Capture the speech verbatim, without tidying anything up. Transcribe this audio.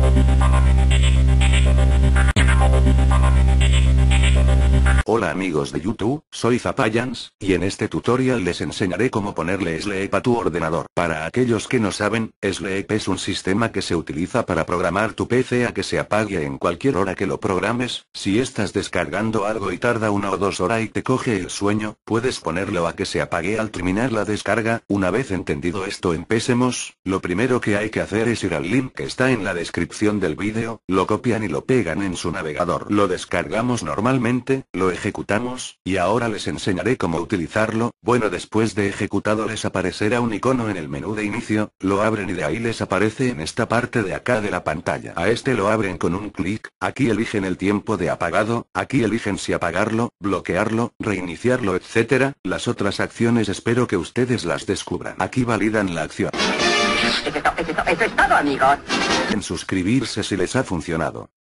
Hola amigos de YouTube, soy Zapayans, y en este tutorial les enseñaré cómo ponerle Sleep a tu ordenador. Para aquellos que no saben, Sleep es un sistema que se utiliza para programar tu P C a que se apague en cualquier hora que lo programes. Si estás descargando algo y tarda una o dos horas y te coge el sueño, puedes ponerlo a que se apague al terminar la descarga. Una vez entendido esto, empecemos. Lo primero que hay que hacer es ir al link que está en la descripción del vídeo, lo copian y lo pegan en su navegador. Lo descargamos normalmente, lo ejecutamos, y ahora les enseñaré cómo utilizarlo. Bueno, después de ejecutado les aparecerá un icono en el menú de inicio, lo abren y de ahí les aparece en esta parte de acá de la pantalla. A este lo abren con un clic, aquí eligen el tiempo de apagado, aquí eligen si apagarlo, bloquearlo, reiniciarlo, etcétera. Las otras acciones espero que ustedes las descubran. Aquí validan la acción. Eso es todo, eso es todo, amigos. En suscribirse si les ha funcionado.